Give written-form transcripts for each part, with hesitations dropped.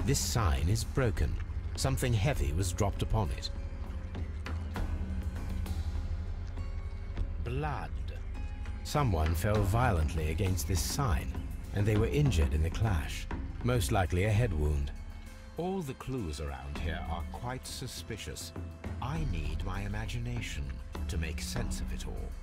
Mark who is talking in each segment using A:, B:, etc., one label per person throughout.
A: This sign is broken. Something heavy was dropped upon it. Blood. Someone fell violently against this sign, and they were injured in the clash, most likely a head wound. All the clues around here are quite suspicious. I need my imagination to make sense of it all.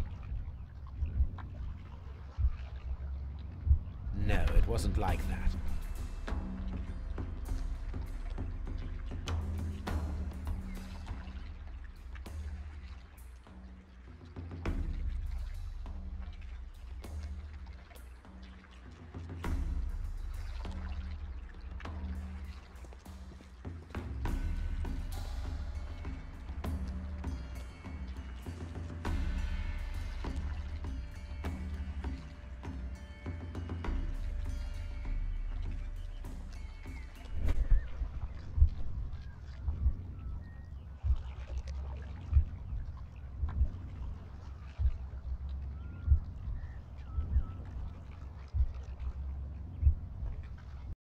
A: No, it wasn't like that.